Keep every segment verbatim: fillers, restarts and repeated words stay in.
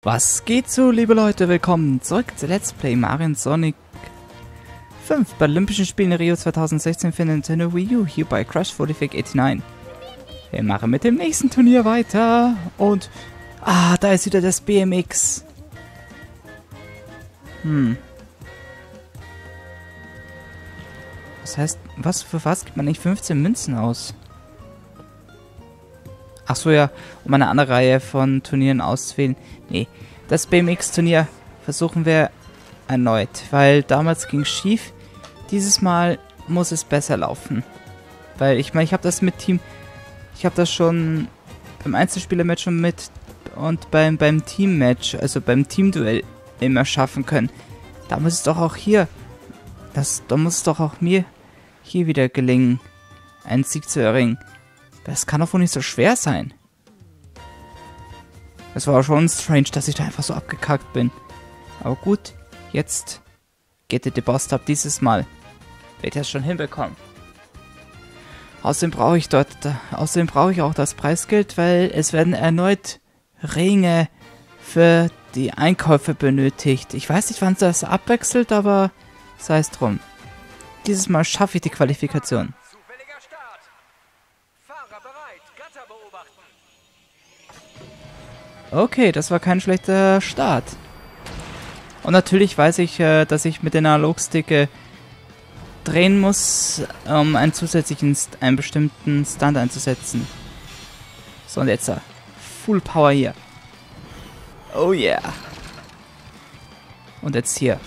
Was geht so, liebe Leute? Willkommen zurück zu Let's Play Mario und Sonic fünf bei Olympischen Spielen in Rio zweitausendsechzehn für Nintendo Wii U, hier bei Crash forty-five eighty-nine. Wir machen mit dem nächsten Turnier weiter und... Ah, da ist wieder das B M X. Hm. Das heißt, was für was gibt man nicht fünfzehn Münzen aus? Ach so, ja, um eine andere Reihe von Turnieren auszuwählen. Nee, das B M X-Turnier versuchen wir erneut, weil damals ging es schief. Dieses Mal muss es besser laufen. Weil, ich meine, ich habe das mit Team... Ich habe das schon beim Einzelspieler-Match schon mit und beim, beim Team-Match, also beim Teamduell immer schaffen können. Da muss es doch auch hier... Das, da muss es doch auch mir hier wieder gelingen, einen Sieg zu erringen. Das kann doch wohl nicht so schwer sein. Es war schon strange, dass ich da einfach so abgekackt bin. Aber gut, jetzt geht der Boss ab dieses Mal. Wird er es schon hinbekommen. Außerdem brauche ich dort, da, außerdem brauche ich auch das Preisgeld, weil es werden erneut Ringe für die Einkäufe benötigt. Ich weiß nicht, wann das abwechselt, aber sei es drum. Dieses Mal schaffe ich die Qualifikation. Okay, das war kein schlechter Start. Und natürlich weiß ich, äh, dass ich mit den Analogstick drehen muss, um einen zusätzlichen, St einen bestimmten Stunt einzusetzen. So, und jetzt uh, Full Power hier. Oh yeah. Und jetzt hier.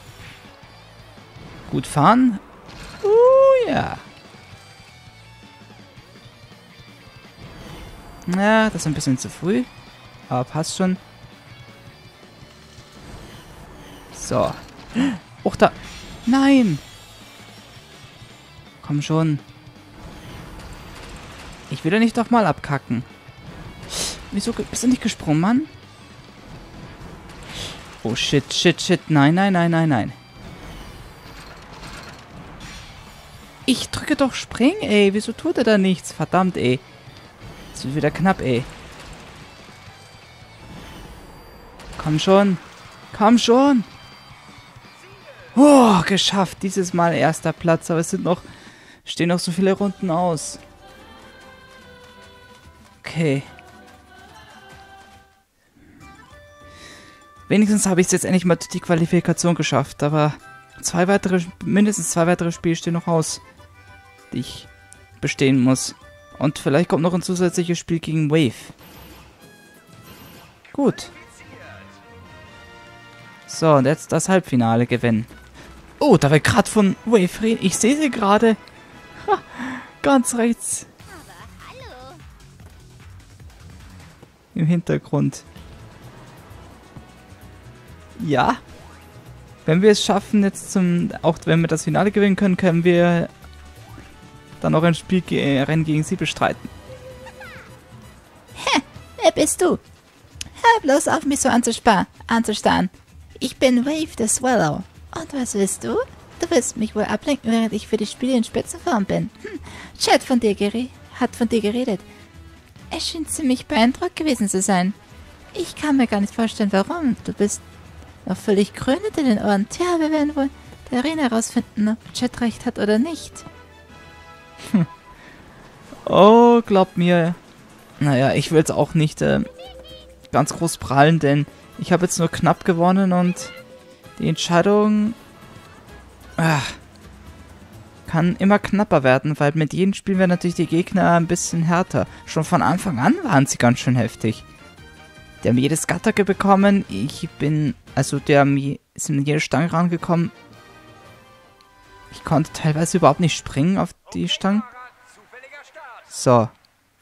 Gut fahren. Oh yeah. Ja, das ist ein bisschen zu früh. Aber passt schon. So. Och, da. Nein! Komm schon. Ich will ja nicht doch mal abkacken. Wieso bist du nicht gesprungen, Mann? Oh, shit, shit, shit. Nein, nein, nein, nein, nein. Ich drücke doch springen, ey. Wieso tut er da nichts? Verdammt, ey. Das wird wieder knapp, ey. Komm schon. Komm schon. Oh, geschafft. Dieses Mal erster Platz. Aber es sind noch... Stehen noch so viele Runden aus. Okay. Wenigstens habe ich es jetzt endlich mal die Qualifikation geschafft. Aber zwei weitere... Mindestens zwei weitere Spiele stehen noch aus. Die ich bestehen muss. Und vielleicht kommt noch ein zusätzliches Spiel gegen Wave. Gut. So, und jetzt das Halbfinale gewinnen. Oh, da wird gerade von Wave reden. Ich sehe sie gerade. Ganz rechts. Im Hintergrund. Ja. Wenn wir es schaffen, jetzt zum... Auch wenn wir das Finale gewinnen können, können wir dann noch ein Spiel ge Rennen gegen sie bestreiten. Hä? Wer bist du? Hör bloß auf, mich so anzuspa anzustarren. Ich bin Wave the Swallow. Und was willst du? Du willst mich wohl ablenken, während ich für die Spiele in Spitzenform bin. Hm. Chad von dir hat von dir geredet. Er schien ziemlich beeindruckt gewesen zu sein. Ich kann mir gar nicht vorstellen, warum. Du bist noch völlig grün hinter den Ohren. Tja, wir werden wohl der Arena herausfinden, ob Chad recht hat oder nicht. Hm. Oh, glaub mir. Naja, ich will es auch nicht äh, ganz groß prallen, denn ich habe jetzt nur knapp gewonnen und die Entscheidung ach, kann immer knapper werden, weil mit jedem Spiel werden natürlich die Gegner ein bisschen härter. Schon von Anfang an waren sie ganz schön heftig. Die haben jedes Gatter bekommen. Ich bin, also die haben je, sind in jede Stange rangekommen. Ich konnte teilweise überhaupt nicht springen auf die Stangen. So.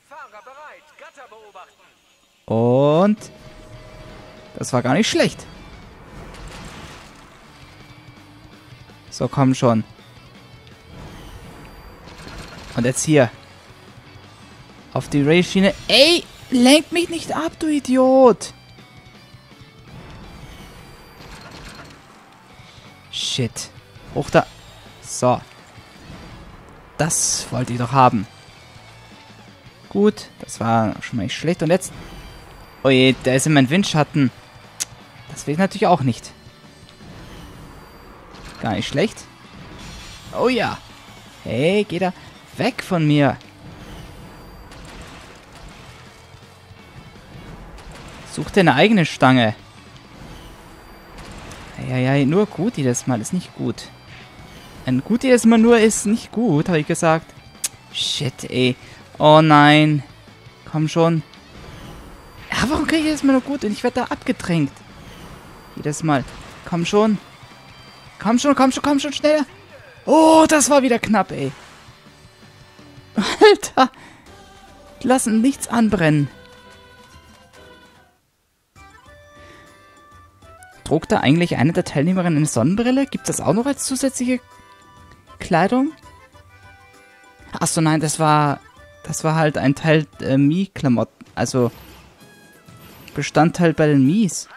Und... Das war gar nicht schlecht. So, komm schon. Und jetzt hier. Auf die Ray-Schiene. Ey, lenk mich nicht ab, du Idiot. Shit. Hoch da. So. Das wollte ich doch haben. Gut, das war schon mal nicht schlecht. Und jetzt... Oh je, der ist in meinem Windschatten. Das will ich natürlich auch nicht. Gar nicht schlecht. Oh ja. Hey, geh da weg von mir. Such dir eine eigene Stange. Ja, ja, nur gut jedes Mal ist nicht gut. Ein gut jedes Mal nur ist nicht gut, habe ich gesagt. Shit, ey. Oh nein. Komm schon. Ja, warum kriege ich jedes Mal nur gut und ich werde da abgedrängt? Jedes Mal. Komm schon. Komm schon, komm schon, komm schon, schneller. Oh, das war wieder knapp, ey. Alter. Die lassen nichts anbrennen. Trug da eigentlich eine der Teilnehmerinnen eine Sonnenbrille? Gibt es das auch noch als zusätzliche Kleidung? Achso, nein, das war... Das war halt ein Teil der Mii-Klamotten. Also... Bestandteil bei den Mies.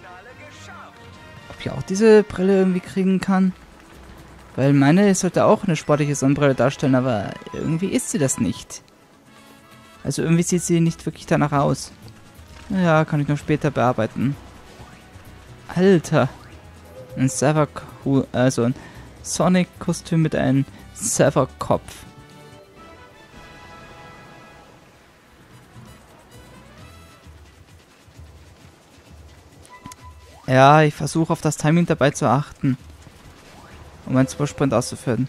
Ob ich auch diese Brille irgendwie kriegen kann? Weil meine sollte auch eine sportliche Sonnenbrille darstellen, aber irgendwie ist sie das nicht. Also irgendwie sieht sie nicht wirklich danach aus. Naja, kann ich noch später bearbeiten. Alter. Ein Server, also ein Sonic-Kostüm mit einem Server-Kopf. Ja, ich versuche auf das Timing dabei zu achten, um einen Supersprint auszuführen.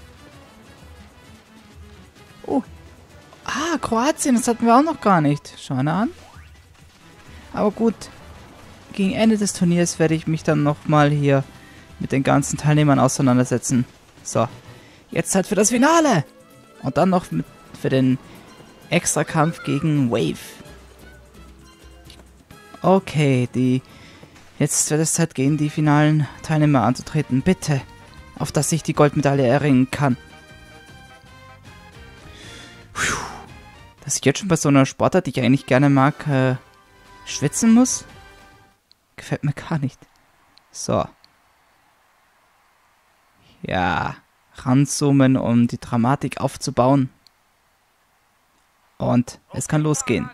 Oh. Ah, Kroatien, das hatten wir auch noch gar nicht. Schau mal an. Aber gut. Gegen Ende des Turniers werde ich mich dann nochmal hier mit den ganzen Teilnehmern auseinandersetzen. So. Jetzt Zeit für das Finale. Und dann noch mit, für den Extrakampf gegen Wave. Okay, die... Jetzt wird es Zeit gehen, die finalen Teilnehmer anzutreten. Bitte. Auf dass ich die Goldmedaille erringen kann. Puh. Dass ich jetzt schon bei so einer Sportart, die ich eigentlich gerne mag, äh, schwitzen muss? Gefällt mir gar nicht. So. Ja. Ranzoomen, um die Dramatik aufzubauen. Und es kann losgehen.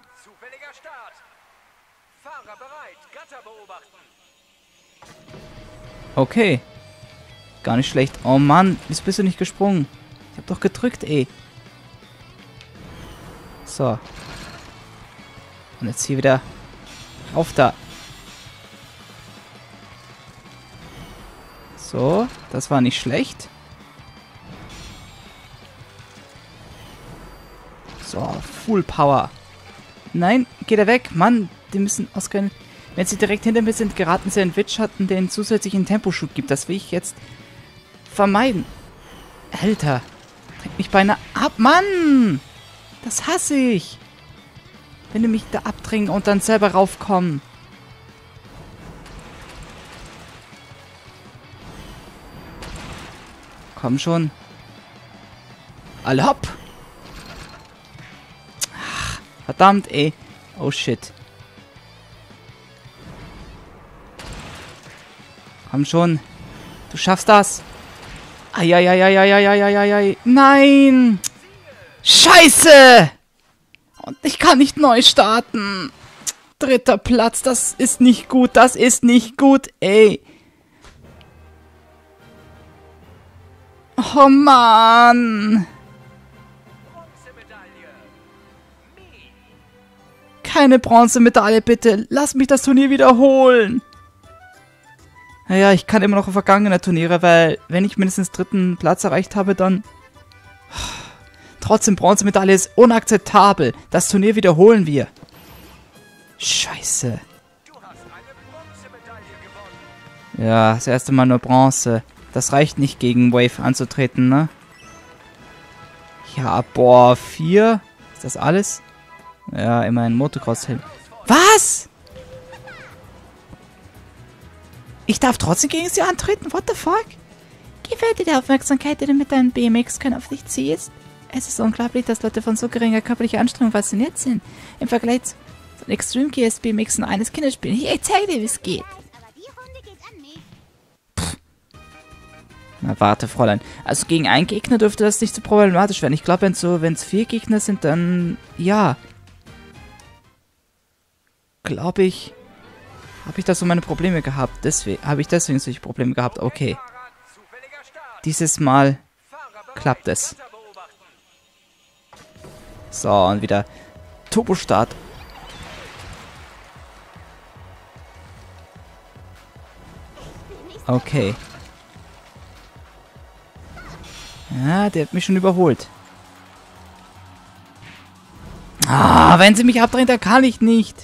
Okay. Gar nicht schlecht. Oh Mann, wieso bist du nicht gesprungen? Ich hab doch gedrückt, ey. So. Und jetzt hier wieder rauf da. So, das war nicht schlecht. So, Full Power. Nein, geht er weg. Mann, die müssen ausgerechnet... Wenn sie direkt hinter mir sind, geraten sie in Witch-Schatten, den zusätzlichen Temposchub gibt. Das will ich jetzt vermeiden. Alter. Trägt mich beinahe ab. Mann! Das hasse ich. Wenn die mich da abdrängen und dann selber raufkommen. Komm schon. Alle hopp. Ach, verdammt, ey. Oh shit. Komm schon. Du schaffst das. Eieieiei. Nein. Scheiße. Und ich kann nicht neu starten. Dritter Platz. Das ist nicht gut. Das ist nicht gut. Ey. Oh Mann. Keine Bronzemedaille, bitte. Lass mich das Turnier wiederholen. Naja, ich kann immer noch auf vergangene Turniere, weil wenn ich mindestens dritten Platz erreicht habe, dann... Trotzdem, Bronzemedaille ist unakzeptabel. Das Turnier wiederholen wir. Scheiße. Ja, das erste Mal nur Bronze. Das reicht nicht, gegen Wave anzutreten, ne? Ja, boah, vier? Ist das alles? Ja, immerhin Motocross-Helm. Was? Ich darf trotzdem gegen sie antreten? What the fuck? Gefällt dir die Aufmerksamkeit, die du mit deinem B M X-Können auf dich ziehst? Es ist unglaublich, dass Leute von so geringer körperlicher Anstrengung fasziniert sind. Im Vergleich zu Extreme Gear ist B M X nur eines Kinderspiel. Ich zeige dir, wie es geht. Pff. Na warte, Fräulein. Also gegen einen Gegner dürfte das nicht so problematisch werden. Ich glaube, wenn so, wenn es vier Gegner sind, dann ja. Glaube ich. Habe ich da so meine Probleme gehabt? Deswegen habe ich deswegen solche Probleme gehabt. Okay. Dieses Mal klappt es. So, und wieder Turbo-Start. Okay. Ja, der hat mich schon überholt. Ah, wenn sie mich abdrehen, dann kann ich nicht.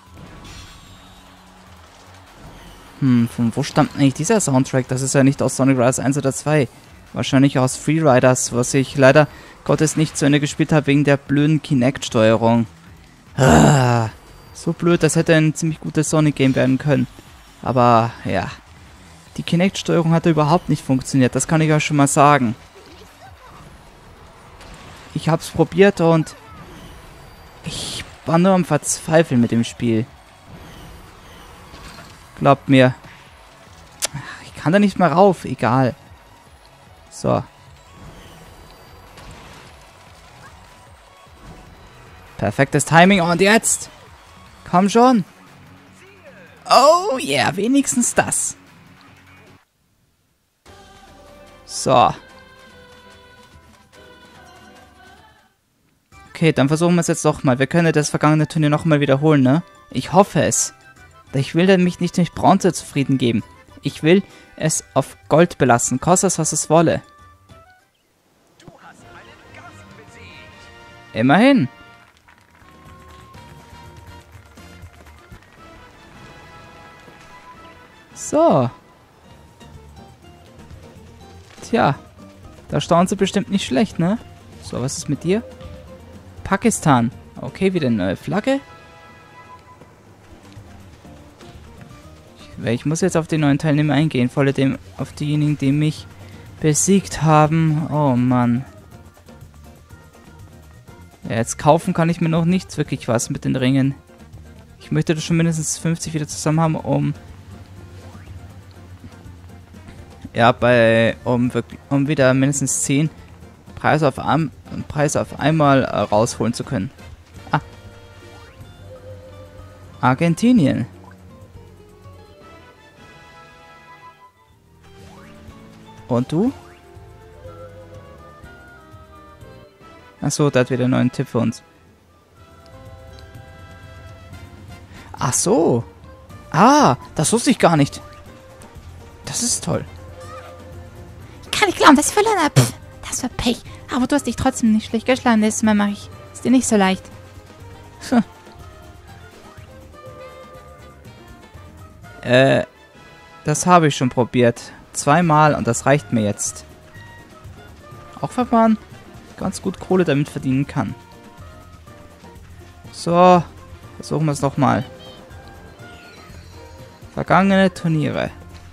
Hm, von wo stammt eigentlich dieser Soundtrack? Das ist ja nicht aus Sonic Riders eins oder zwei. Wahrscheinlich aus Freeriders, was ich leider Gottes nicht zu Ende gespielt habe wegen der blöden Kinect-Steuerung. Ah, so blöd, das hätte ein ziemlich gutes Sonic-Game werden können. Aber, ja. Die Kinect-Steuerung hatte überhaupt nicht funktioniert, das kann ich euch schon mal sagen. Ich hab's probiert und ich war nur am Verzweifeln mit dem Spiel. Glaubt mir. Ich kann da nicht mal rauf, egal. So. Perfektes Timing und jetzt. Komm schon. Oh yeah, wenigstens das. So. Okay, dann versuchen wir es jetzt doch mal. Wir können das vergangene Turnier nochmal wiederholen, ne? Ich hoffe es. Ich will mich nicht mit Bronze zufrieden geben. Ich will es auf Gold belassen, koste es, was es wolle. Immerhin. So. Tja, da staunen sie bestimmt nicht schlecht, ne? So, was ist mit dir? Pakistan. Okay, wieder eine neue Flagge. Ich, ich muss jetzt auf die neuen Teilnehmer eingehen, vor allem auf diejenigen, die mich besiegt haben. Oh Mann. Ja, jetzt kaufen kann ich mir noch nichts wirklich was mit den Ringen. Ich möchte das schon mindestens fünfzig wieder zusammen haben, um ja, bei um, wirklich, um wieder mindestens zehn Preise auf, ein, Preise auf einmal äh, rausholen zu können. Ah. Argentinien. Und du? Achso, der hat wieder einen neuen Tipp für uns. Ach so. Ah, das wusste ich gar nicht. Das ist toll. Kann ich glauben, dass ich verloren habe. Das war Pech. Aber du hast dich trotzdem nicht schlecht geschlagen. Nächstes Mal mache ich es dir nicht so leicht. Hm. Äh, das habe ich schon probiert. Zweimal und das reicht mir jetzt. Auch wenn man ganz gut Kohle damit verdienen kann. So, versuchen wir es nochmal. Vergangene Turniere.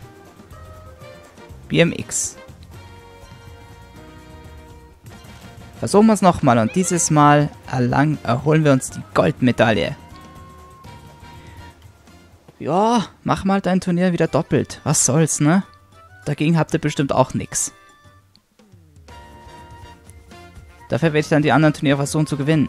B M X. Versuchen wir es nochmal und dieses Mal erlang erholen wir uns die Goldmedaille. Ja, mach mal dein Turnier wieder doppelt. Was soll's, ne? Dagegen habt ihr bestimmt auch nix. Dafür werde ich dann die anderen Turniere versuchen zu gewinnen.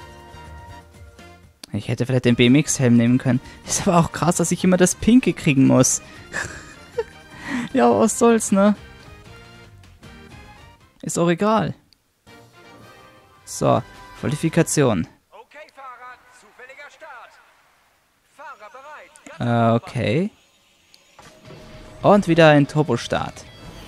Ich hätte vielleicht den B M X-Helm nehmen können. Ist aber auch krass, dass ich immer das Pinke kriegen muss. Ja, was soll's, ne? Ist auch egal. So, Qualifikation. Okay, Fahrer, zufälliger Start. Fahrer bereit. Äh, okay. Und wieder ein Turbo-Start.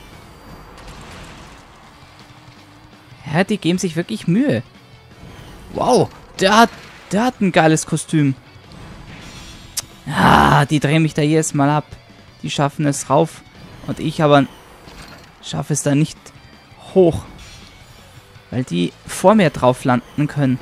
Ja, die geben sich wirklich Mühe. Wow, der hat, der hat ein geiles Kostüm. Ah, die drehen mich da jedes Mal ab. Die schaffen es rauf. Und ich aber schaffe es da nicht hoch. Weil die vor mir drauf landen können.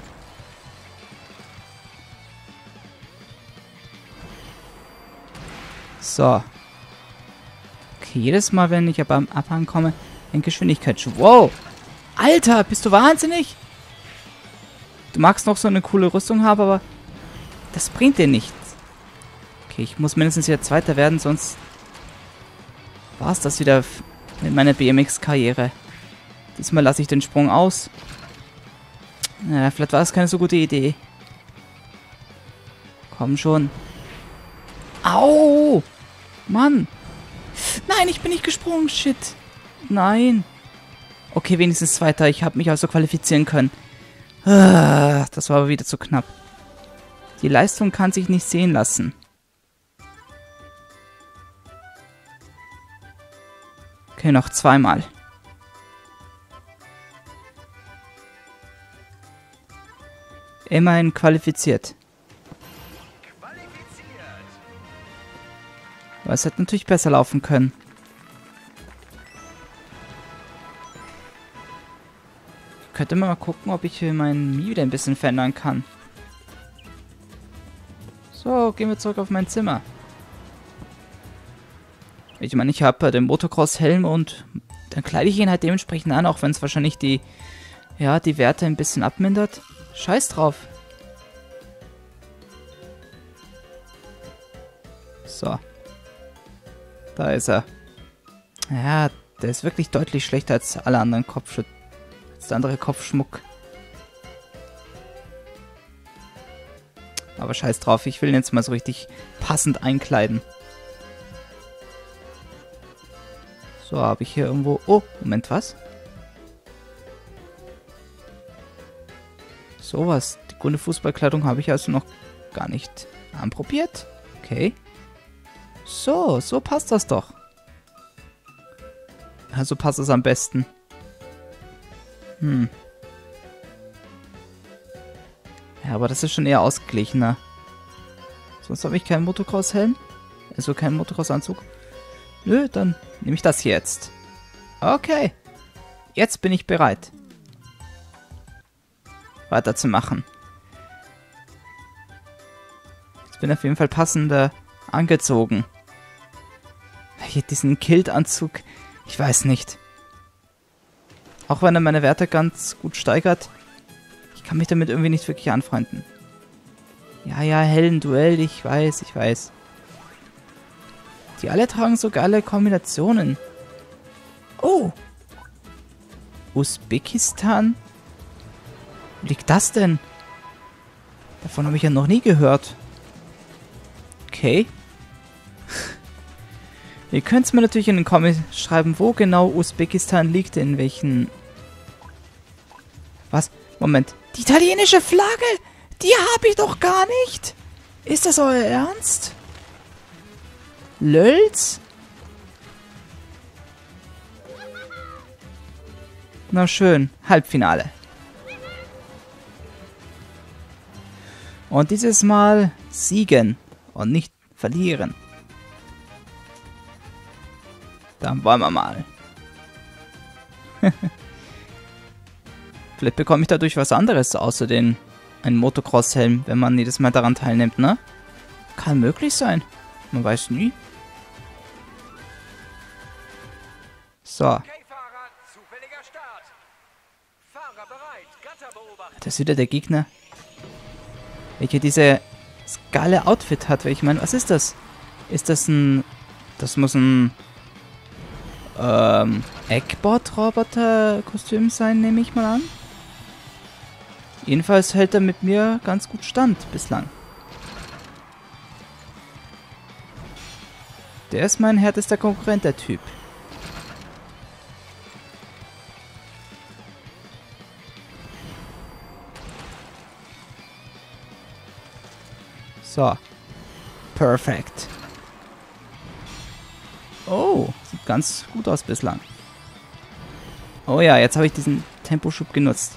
So. Okay, jedes Mal, wenn ich aber am Abhang komme, in Geschwindigkeit. Wow! Alter, bist du wahnsinnig? Du magst noch so eine coole Rüstung haben, aber das bringt dir nichts. Okay, ich muss mindestens wieder Zweiter werden, sonst war es das wieder mit meiner B M X-Karriere. Diesmal lasse ich den Sprung aus. Naja, vielleicht war es keine so gute Idee. Komm schon. Au! Mann! Nein, ich bin nicht gesprungen, shit! Nein! Okay, wenigstens Zweiter. Ich habe mich also qualifizieren können. Ah, das war aber wieder zu knapp. Die Leistung kann sich nicht sehen lassen. Okay, noch zweimal. Immerhin qualifiziert. Aber es hätte natürlich besser laufen können. Ich könnte mal gucken, ob ich hier meinen Mii wieder ein bisschen verändern kann. So, gehen wir zurück auf mein Zimmer. Ich meine, ich habe den Motocross-Helm und dann kleide ich ihn halt dementsprechend an, auch wenn es wahrscheinlich die, ja, die Werte ein bisschen abmindert. Scheiß drauf. So. Da ist er. Ja, der ist wirklich deutlich schlechter als alle anderen Kopfschützer. Als der andere Kopfschmuck. Aber scheiß drauf, ich will ihn jetzt mal so richtig passend einkleiden. So, habe ich hier irgendwo... Oh, Moment, was? Sowas. Die grüne Fußballkleidung habe ich also noch gar nicht anprobiert. Okay. So, so passt das doch. Also passt es am besten. Hm. Ja, aber das ist schon eher ausgeglichener. Sonst habe ich keinen Motocross-Helm. Also keinen Motocross-Anzug. Nö, dann nehme ich das hier jetzt. Okay. Jetzt bin ich bereit. Weiterzumachen. Jetzt bin ich auf jeden Fall passender angezogen. Hier diesen Kilt-Anzug. Ich weiß nicht. Auch wenn er meine Werte ganz gut steigert. Ich kann mich damit irgendwie nicht wirklich anfreunden. Ja, ja, hellen Duell, ich weiß, ich weiß. Die alle tragen so geile Kombinationen. Oh! Usbekistan? Wo liegt das denn? Davon habe ich ja noch nie gehört. Okay. Ihr könnt es mir natürlich in den Comments schreiben, wo genau Usbekistan liegt, in welchen... Was? Moment. Die italienische Flagge? Die habe ich doch gar nicht! Ist das euer Ernst? Lölz? Na schön, Halbfinale. Und dieses Mal siegen und nicht verlieren. Dann wollen wir mal. Vielleicht bekomme ich dadurch was anderes außer den einen Motocross-Helm, wenn man jedes Mal daran teilnimmt, ne? Kann möglich sein. Man weiß nie. So. Das ist wieder der Gegner. Welcher diese geile Outfit hat. Ich meine, was ist das? Ist das ein... Das muss ein... Ähm... Eggbot-Roboter-Kostüm sein, nehme ich mal an. Jedenfalls hält er mit mir ganz gut stand bislang. Der ist mein härtester Konkurrent, der Typ. So. Perfekt. Oh, sieht ganz gut aus bislang. Oh ja, jetzt habe ich diesen Temposchub genutzt.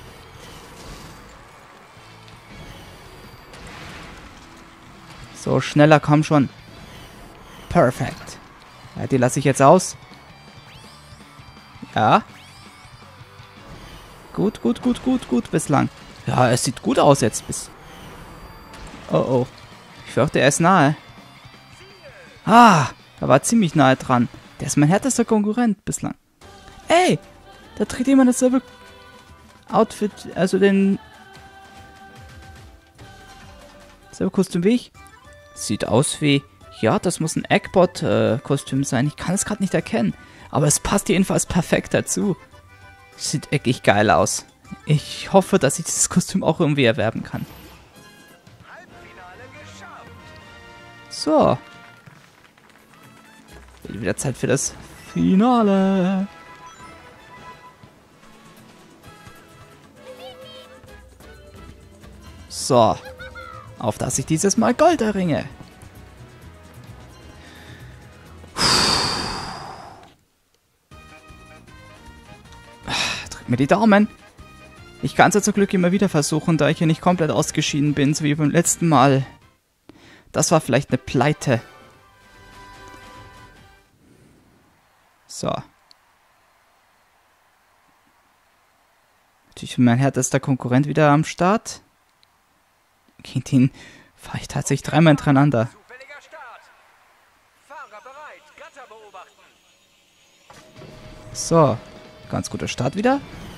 So, schneller, komm schon. Perfekt. Ja, die lasse ich jetzt aus. Ja. Gut, gut, gut, gut, gut bislang. Ja, es sieht gut aus jetzt bis... Oh, oh. Ich fürchte, er ist nahe. Ah, er war ziemlich nahe dran. Der ist mein härtester Konkurrent bislang. Ey, da trägt jemand dasselbe Outfit, also den... Selbe Kostüm wie ich. Sieht aus wie... Ja, das muss ein Eggbot-Kostüm äh, sein. Ich kann es gerade nicht erkennen. Aber es passt jedenfalls perfekt dazu. Sieht wirklich geil aus. Ich hoffe, dass ich dieses Kostüm auch irgendwie erwerben kann. So. Wird wieder Zeit für das Finale. So. Auf dass ich dieses Mal Gold erringe. Drück mir die Daumen. Ich kann es ja zum Glück immer wieder versuchen, da ich hier nicht komplett ausgeschieden bin, so wie beim letzten Mal. Das war vielleicht eine Pleite. So. Natürlich mein härtester Konkurrent wieder am Start. Gegen den fahre ich tatsächlich dreimal hintereinander. Zufälliger Start. Fahrer bereit. Gatter beobachten. So. Ganz guter Start wieder.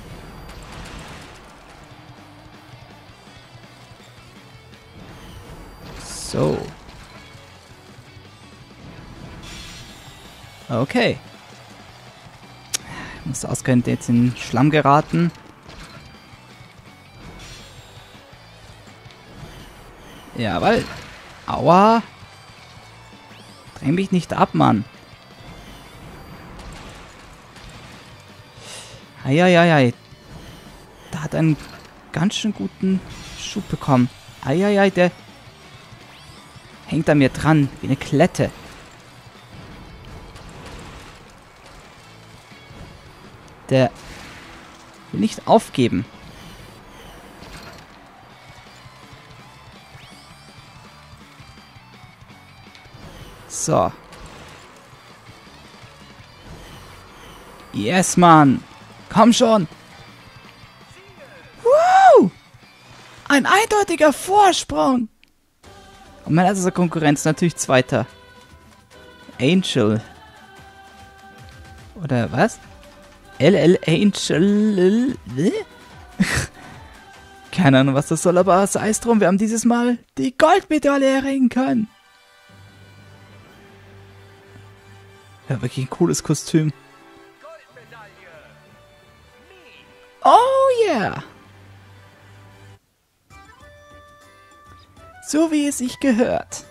So. Okay. Ich muss ausgerechnet jetzt in den Schlamm geraten. Jawohl. Aua. Dräng mich nicht ab, Mann. Eieiei. Da hat er einen ganz schön guten Schub bekommen. Eieiei, der hängt an mir dran, wie eine Klette. Der will nicht aufgeben. So. Yes, Mann. Komm schon. Wow! Ein eindeutiger Vorsprung. Und mein erster Konkurrent ist natürlich Zweiter. Angel. Oder was? L L Angel. Keine Ahnung, was das soll, aber sei es drum, wir haben dieses Mal die Goldmedaille erringen können. Ja, wirklich ein cooles Kostüm. Goldmedaille. Me. Oh yeah! So wie es sich gehört.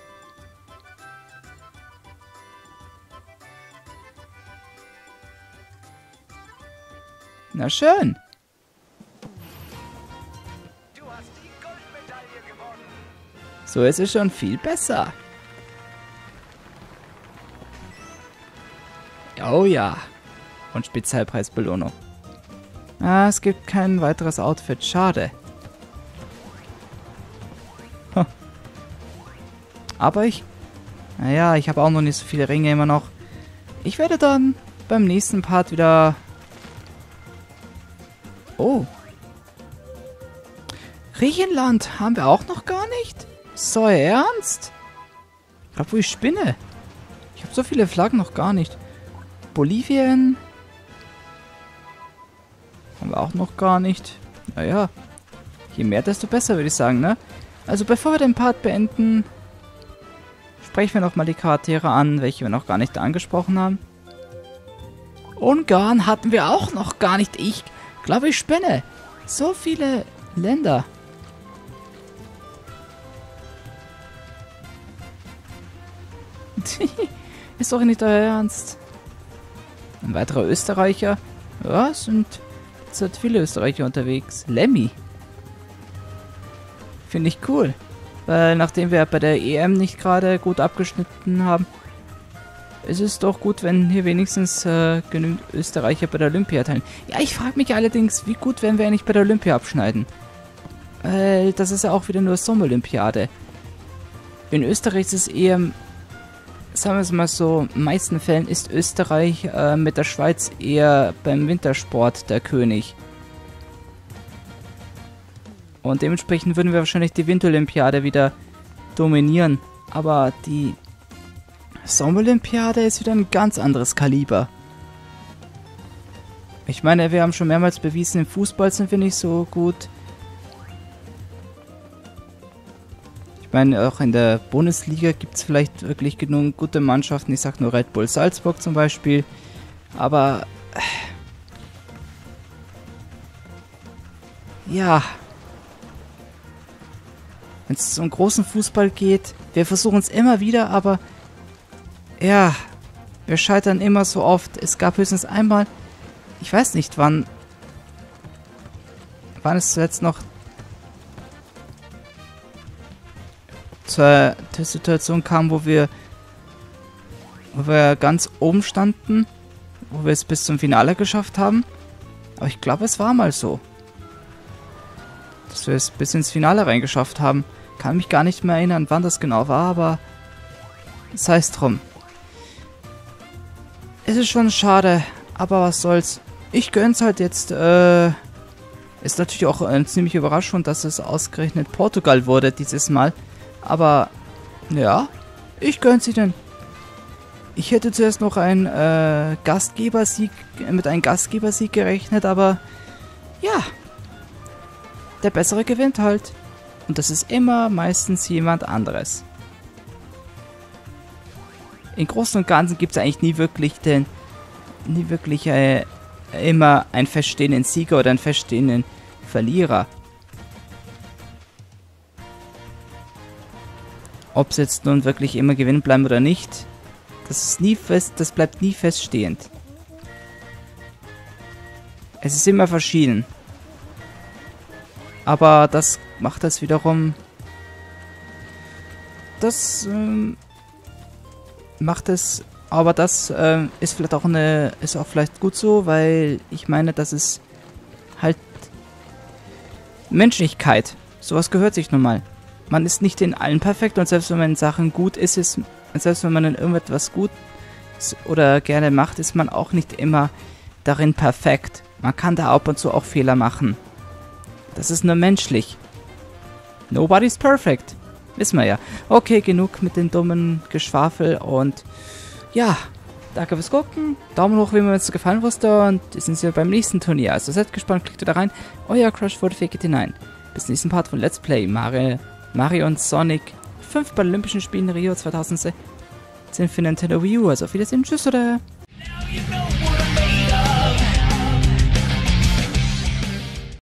Na schön. Du hast die Goldmedaille gewonnen. So ist es schon viel besser. Oh ja. Und Spezialpreisbelohnung. Ah, es gibt kein weiteres Outfit. Schade. Huh. Aber ich... Naja, ich habe auch noch nicht so viele Ringe immer noch. Ich werde dann beim nächsten Part wieder... Oh. Griechenland haben wir auch noch gar nicht? So ernst? Ich glaube, wo ich spinne. Ich habe so viele Flaggen noch gar nicht. Bolivien. Haben wir auch noch gar nicht. Naja. Je mehr, desto besser, würde ich sagen, ne? Also bevor wir den Part beenden, sprechen wir nochmal die Charaktere an, welche wir noch gar nicht angesprochen haben. Ungarn hatten wir auch noch gar nicht. Ich glaube, ich spinne. So viele Länder. Ist doch nicht euer Ernst. Ein weiterer Österreicher. Ja, es sind, es sind viele Österreicher unterwegs. Lemmy. Finde ich cool. Weil nachdem wir bei der E M nicht gerade gut abgeschnitten haben, ist es doch gut, wenn hier wenigstens äh, genügend Österreicher bei der Olympia teilen. Ja, ich frage mich allerdings, wie gut werden wir eigentlich bei der Olympia abschneiden? Weil das ist ja auch wieder nur Sommerolympiade. In Österreich ist es eher... Sagen wir es mal so, in den meisten Fällen ist Österreich äh, mit der Schweiz eher beim Wintersport der König. Und dementsprechend würden wir wahrscheinlich die Winterolympiade wieder dominieren. Aber die Sommerolympiade ist wieder ein ganz anderes Kaliber. Ich meine, wir haben schon mehrmals bewiesen, im Fußball sind wir nicht so gut. Ich meine, auch in der Bundesliga gibt es vielleicht wirklich genug gute Mannschaften. Ich sag nur Red Bull Salzburg zum Beispiel. Aber... Ja. wenn es um großen Fußball geht. Wir versuchen es immer wieder, aber ja, wir scheitern immer so oft. Es gab höchstens einmal, ich weiß nicht wann, wann es zuletzt noch zur, zur Situation kam, wo wir, wo wir ganz oben standen, wo wir es bis zum Finale geschafft haben. Aber ich glaube, es war mal so, dass wir es bis ins Finale reingeschafft haben. Kann mich gar nicht mehr erinnern, wann das genau war, aber sei es drum. Es ist schon schade, aber was soll's. Ich gönn's halt jetzt. Äh, ist natürlich auch eine ziemliche Überraschung, dass es ausgerechnet Portugal wurde dieses Mal. Aber ja, ich gönn's ihnen. Ich hätte zuerst noch einen äh, Gastgebersieg, mit einem Gastgebersieg gerechnet, aber ja, der Bessere gewinnt halt. Und das ist immer meistens jemand anderes. Im Großen und Ganzen gibt es eigentlich nie wirklich den, nie wirklich äh, immer einen feststehenden Sieger oder einen feststehenden Verlierer. Ob es jetzt nun wirklich immer gewinnen bleiben oder nicht, das ist nie fest, das bleibt nie feststehend. Es ist immer verschieden. Aber das macht das wiederum... Das ähm, macht es... Aber das ähm, ist vielleicht auch eine... Ist auch vielleicht gut so, weil ich meine, das ist halt Menschlichkeit. Sowas gehört sich nun mal. Man ist nicht in allen perfekt und selbst wenn man in Sachen gut ist, ist... Selbst wenn man in irgendetwas gut oder gerne macht, ist man auch nicht immer darin perfekt. Man kann da ab und zu auch Fehler machen. Das ist nur menschlich. Nobody's perfect. Wissen wir ja. Okay, genug mit den dummen Geschwafel und ja, danke fürs Gucken. Daumen hoch, wenn es gefallen wusste und wir sind ja beim nächsten Turnier. Also seid gespannt, klickt da rein. Euer Crush for the Fake neun. Bis zum nächsten Part von Let's Play Mario, Mario und Sonic fünf bei den Olympischen Spielen Rio zweitausendsechzehn für Nintendo Wii U. Also auf Wiedersehen, tschüss oder...